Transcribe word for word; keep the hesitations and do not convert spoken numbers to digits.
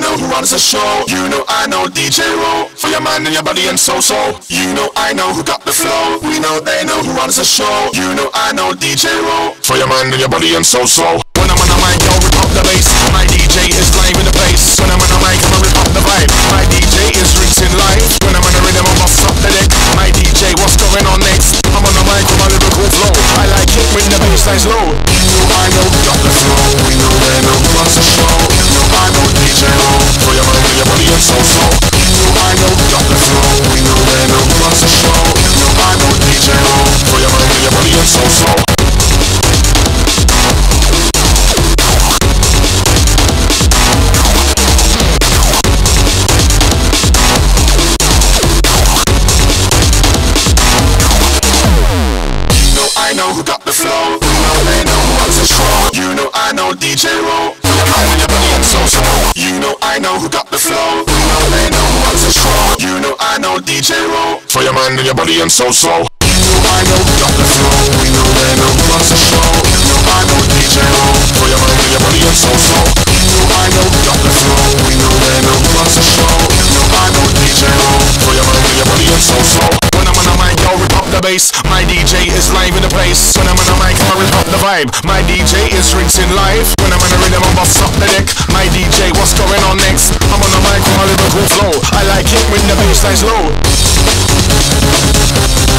know who runs the show. You know I know D J Roll. For your mind and your body and so-so. You know I know who got the flow. We know they know who runs the show. You know I know D J Roll. For your mind and your body and so-so. When I'm on the mic, yo, rip up the bass. My D J is live in the place. When I'm on the mic, I'ma rip up the vibe. My D J is rinsin live. When I'm on the rhythm, I'ma bust up the deck. My D J, what's going on next? I'm on the mic with my lyrical flow. I like it when the bassline's low. You know I know who got the flow. We know they know who runs the show. You know I know D J Roll. For your mind and your body and so-so. You know I know who got the flow. We know they know who runs the show. You know I know D J Roll. For your mind and your body and so-so. I know who got the flow. You know they know who runs the show. You know I know D J Roll. For your mind and your body and so-so. You know I know who got the flow. You know they know who runs the show. You know I know D J Roll. For your mind and your body and so-so. You know I know who got the flow. We know they know who runs the show. You know I know D J Roll. For your mind and your body and so-so. You know I know who got the flow. We know they know who runs the show. You know I know D J Roll. For your mind and your body and so-so. When I'm on the mic, yo, rip up the bass. My D J is live in the place. When I'm on the mic, I'ma rip up the vibe. My D J is rinsin live. When I'm on the rhythm, I'ma bust up the deck. My D J, what's going on next? I'm on the mic with my lyrical flow. I like it when the bassline's low.